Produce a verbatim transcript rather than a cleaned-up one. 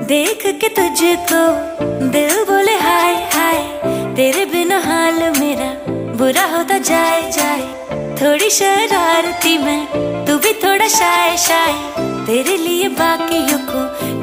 देख के तुझको दिल बोले हाय हाय, तेरे बिना हाल मेरा बुरा होता जाए जाए। थोड़ी शरारती मैं, तू भी थोड़ा शाय शाय, तेरे लिए बाकियों को